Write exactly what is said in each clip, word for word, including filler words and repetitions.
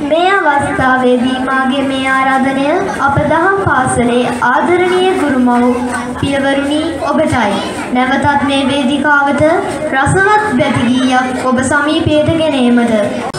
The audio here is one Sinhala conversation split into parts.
මේ අවස්ථාවේදී මාගේ මේ ආරාධනය අප දහම් පාසලේ ආදරණීය ගුරුමව් පියවරුනි ඔබටයි. නැවතත් මේ වේදිකාවට රසවත් බැති ගීයක් ඔබ සමීපයට ගෙන ඒමද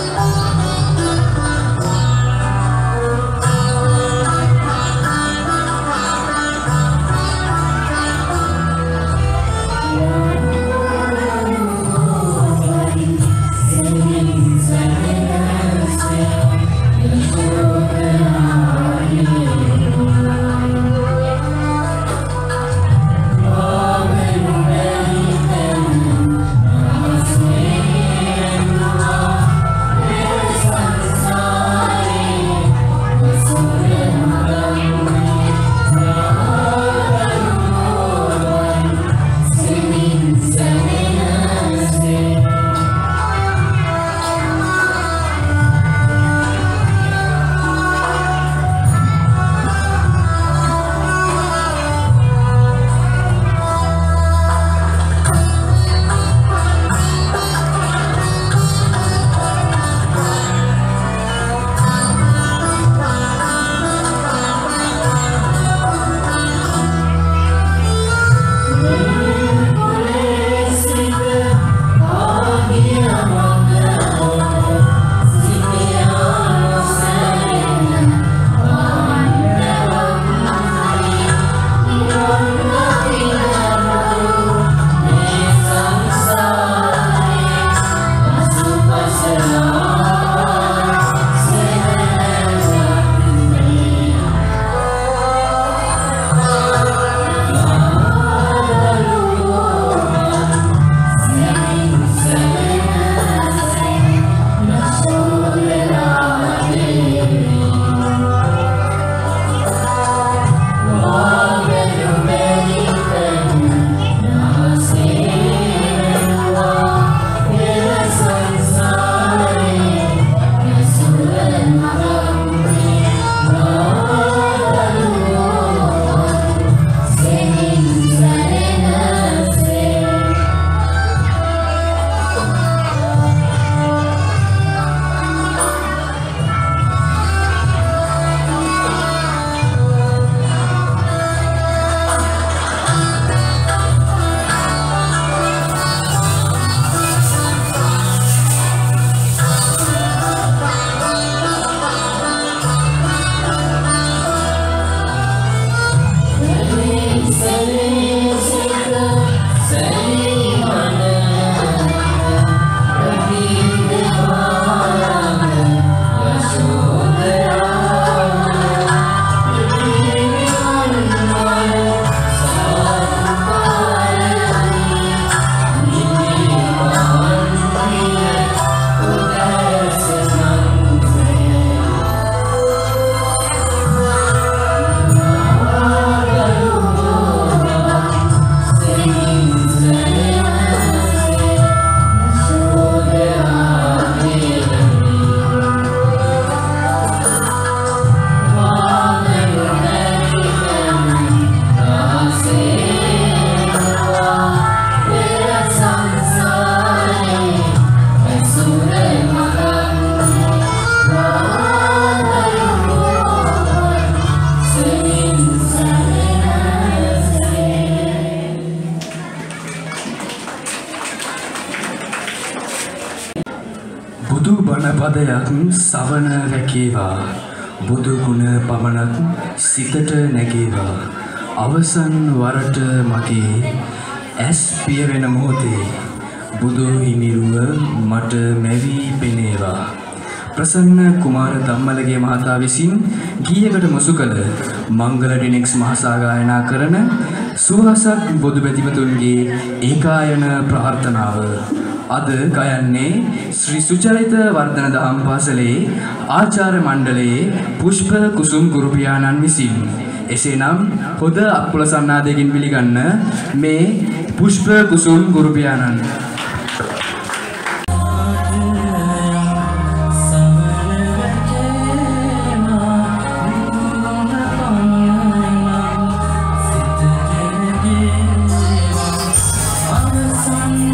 පදයක් සවන රැකේවා බුදු ගුණ පමණක් සිතට නැගේවා අවසන් වරට මගේ ඇස් පිය වෙන මොහොතේ බුදු හිමිරුව මට මැවි පෙනේවා ප්‍රසන්න කුමාර ධම්මලගේ මහතා විසින් ගීයකට මුසු කළ මංගල ඩිනෙක්ස් මහසාගායනා කරන සුවහසක් බොදු බැතිමතුන්ගේ ඒකායන ප්‍රාර්ථනාව අද ගයන්නේ ශ්‍රී සුචරිත වර්ධන දහම් පාසලේ ආචාර්ය මණ්ඩලයේ පුෂ්ප කුසුම් ගුරු පියාණන් විසින් එසේනම් හොඳ අක්කුල සන්නාදයකින් පිළිගන්න මේ පුෂ්ප කුසුම් ගුරු පියාණන්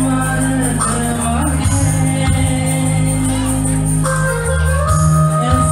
Yes.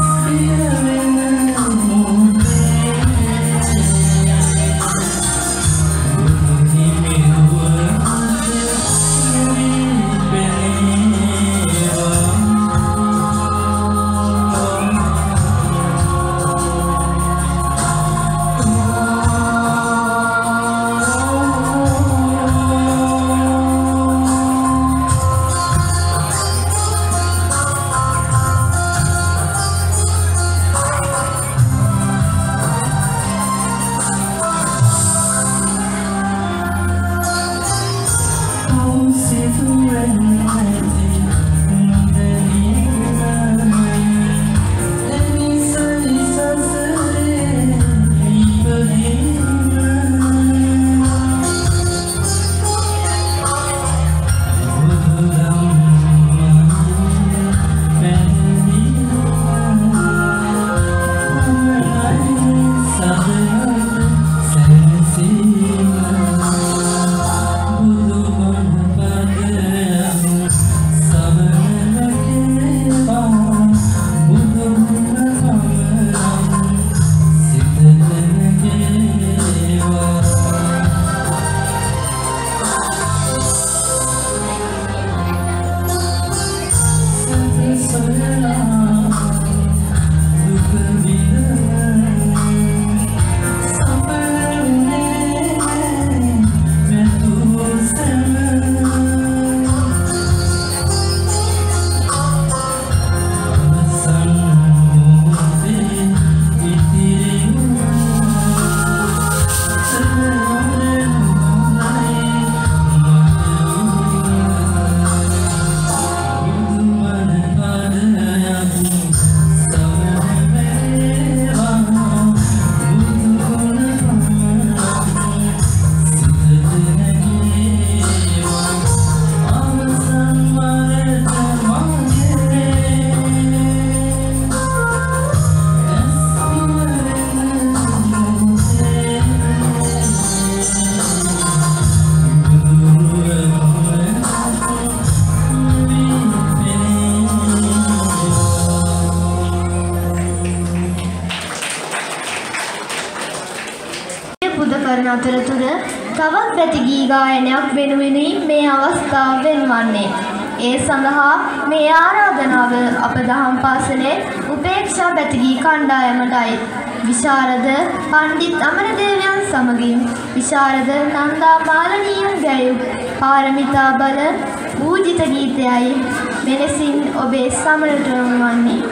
අතරතුර තවත් පැතිගී ගායනයක් වෙනුවෙනි මේ අවස්ථාව වෙන්වන්නේ. ඒ සඳහා මේ ආරාධනාව අප දහම් පාසලේ උපේක්ෂා පැතිගී කණ්ඩායමටයි. විශාරද පණ්ඩිත් අමරදේවයන් සමගින් විශාරද නන්දා මාලනියන් ගැයූ පාරමිතා බල පූජිත ගීතයයි මෙලෙසින් ඔබේ සමරට වන්නේ.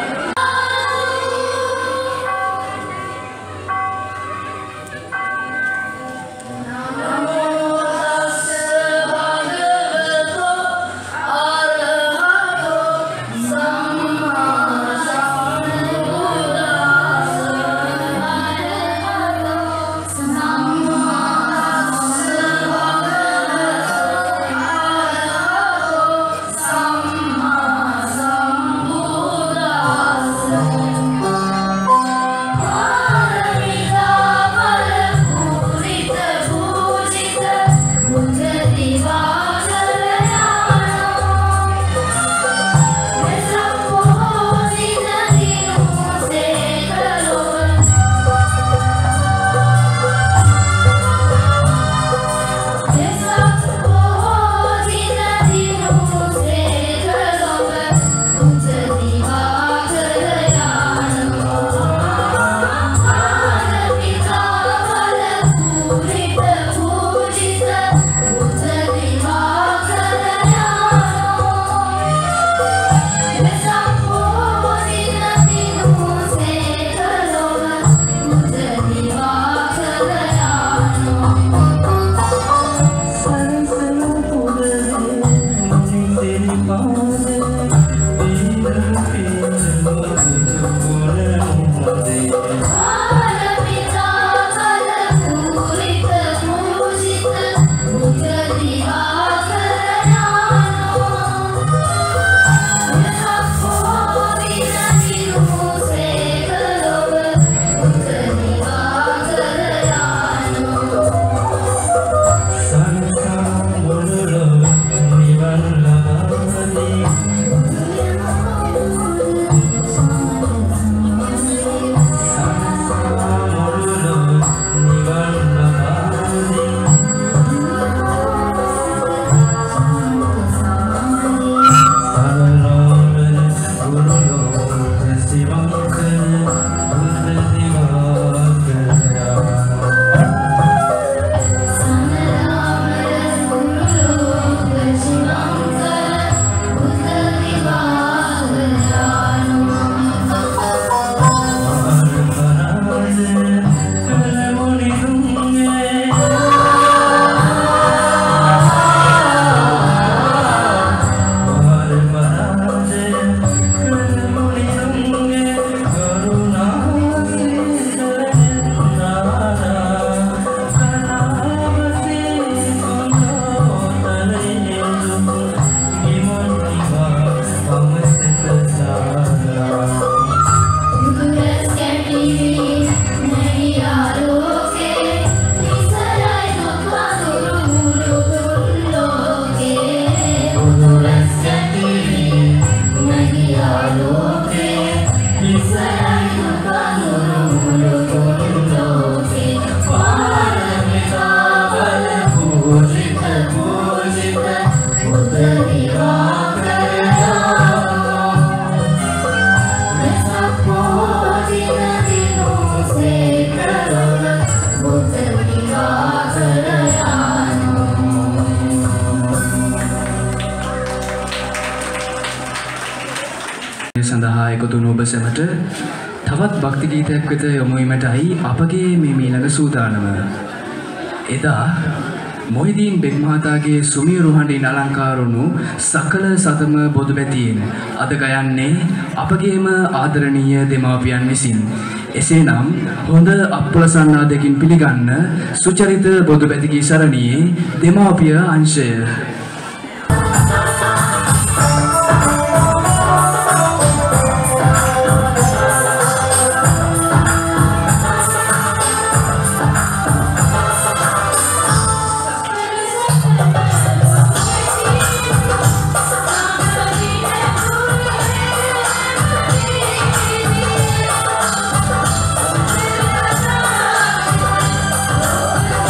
සඳහා එකතු වුණු ඔබ සැමට තවත් භක්ති ගීතයක් වෙත යොමු වීමටයි අපගේ මේ මීළඟ සූදානම. එදා මොහිදීන් බෙක් මහතාගේ සුමියුරු හඬින් අලංකාර වුණු සකල සතම බොදු බැතියෙන් අද ගයන්නේ අපගේම ආදරණීය දෙමාපියන් විසින්. එසේනම් හොඳ අප්‍රසන්නාදකින් පිළිගන්න සුචරිත බොදු බැතිගී සරණියේ දෙමාපිය අංශය. Oh,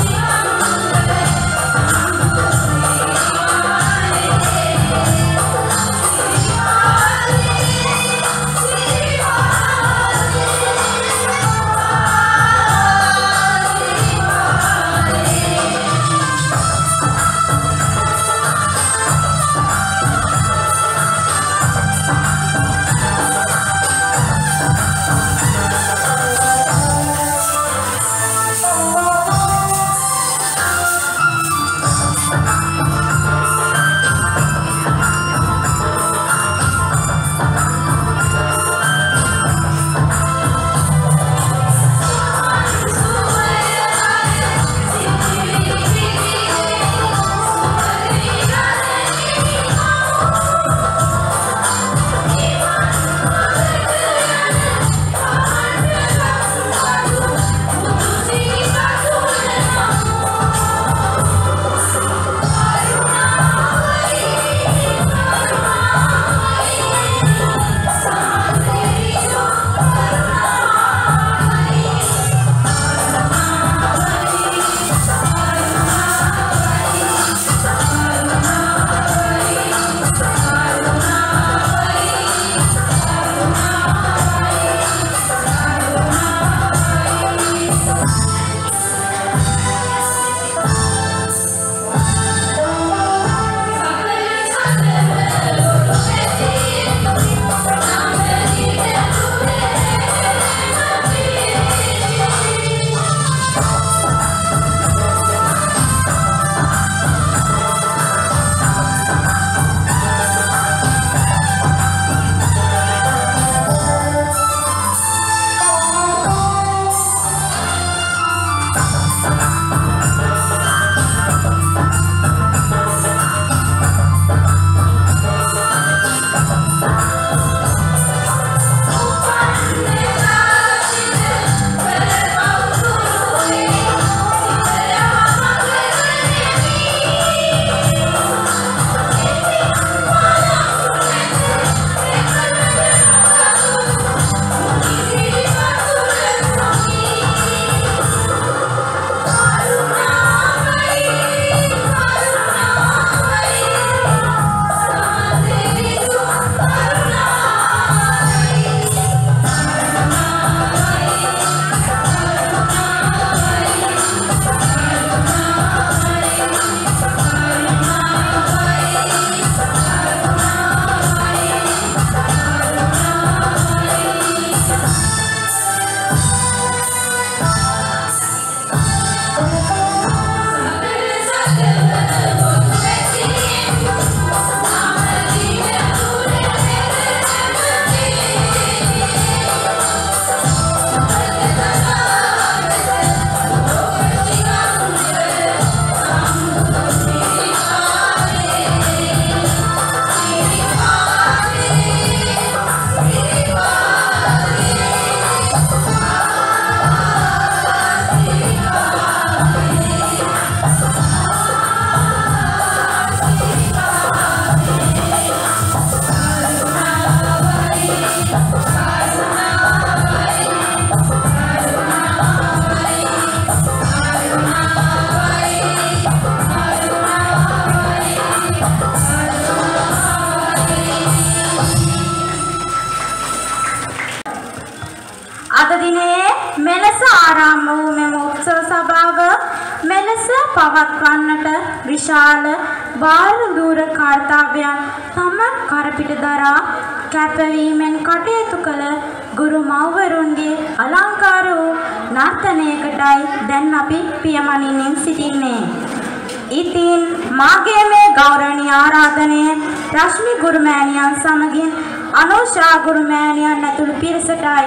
අද දිනේ මෙලෙස ආරම්භ වූ මෙම උත්සව සභාව මෙලෙස පවත්වන්නට විශාල බාහිර දූර කාර්යයන් තම කරපිට දරා කැපවීමෙන් කටයුතු කළ ගුරු මව්වරුන්ගේ අලංකාර වූ නර්තනයකටයි දැන් අපි පියමනින්ෙන් සිටින්නේ. ඉතින් මාගේ මේ ගෞරවනීය ආරාධනය රශ්මි ගුරුමෑණියන් සමගින් අනුෂා ගුරුමෑණියන් ඇතුළු පිරිසටයි.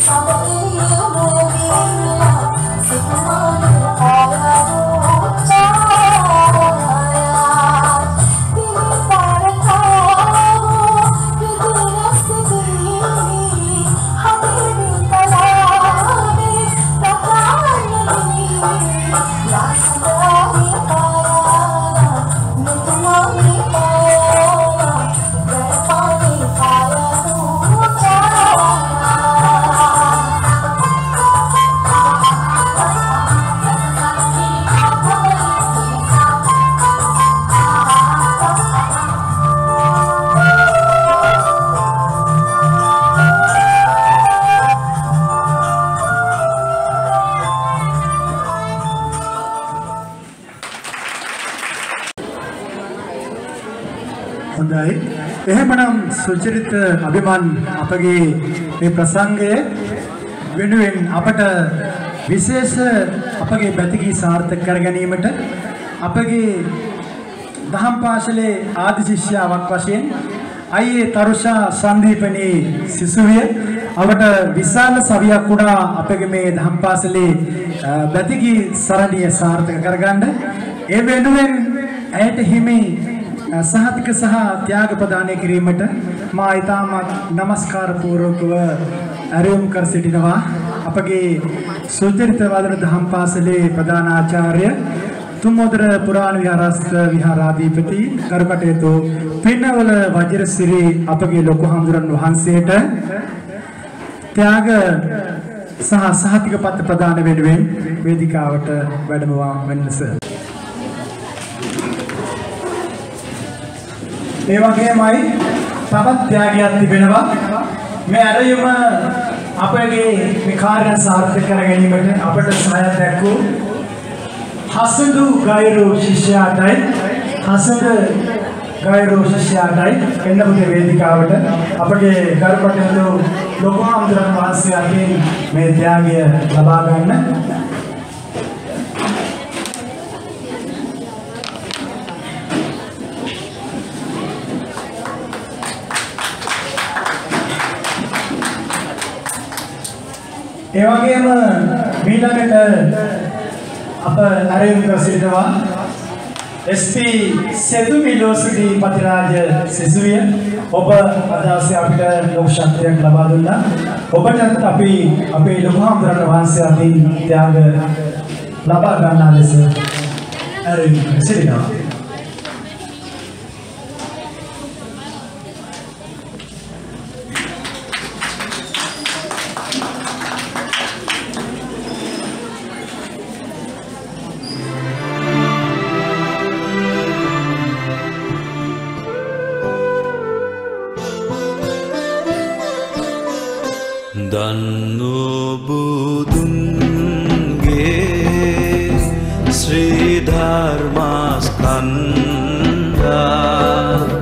හොඳයි. එහෙමනම් සුචරිත අභිමන් අපගේ මේ ප්‍රසංගය වෙනුවෙන් අපට විශේෂ අපගේ බැතිගී සාර්ථක කර ගැනීමට අපගේ දහම් පාසලේ ආදි ශිෂ්‍යාවක් වශයෙන් අයියේ තරුෂා සංදීපනී සිසුවිය අපට විශාල සවියක් උනා අපගේ මේ දහම් පාසලේ බැතිගී සරණිය සාර්ථක කරගන්න ඒ වෙනුවෙන් ඇයට හිමි සහතික සහ ත්‍යාග ප්‍රදානය කිරීමට මා ඊටමත් নমස්කාර පූර්වකව ආරම්භ කර සිටිනවා අපගේ සුචරිත වදන දහම් පාසලේ ප්‍රධාන ආචාර්ය තුම්මෝදර පුරාණ විහාරස්ථ විහාරාධිපති කරුකටයුතු පින්නවල වජිරසිරි අපගේ ලොකු හඳුරන් වහන්සේට ත්‍යාග සහ සහතික පත් ප්‍රදාන වෙනුවෙන් වේදිකාවට වැඩමවා වෙනස ඒ වගේමයි තවත් ත්‍යාගයක් තිබෙනවා මේ අරයුම අපගේ මේ කාර්යය සාර්ථක කර ගැනීමට අපට සහාය දක්වූ හසඳු ගෛරෝ ශිෂ්‍යයාටයි හසඳ ගෛරෝ ශිෂ්‍යයාටයි එන්න පුතේ වේදිකාවට අපගේ ගරුකටයුතු ලොකු හාමුදුරන් වහන්සේ අතින් මේ ත්‍යාගය ලබා ගන්න ඒ වගේම ඊළඟට අප ආරම්භ කර සිටිනවා එස් පී සෙදුමිලෝසිටි පතිරාජ සිසුවිය ඔබ අදවසේ අපිට ලොකු ශක්තියක් ලබා දුන්නා ඔබටත් අපි අපේ ලොකු හාමුදුරන් වහන්සේ අතින් ත්‍යාග ලබා ගන්නා ලෙස ආරම්භ කර සිටිනවා දන්නු බුදුන්ගේ ශ්‍රී ධර්මස්කන්ධා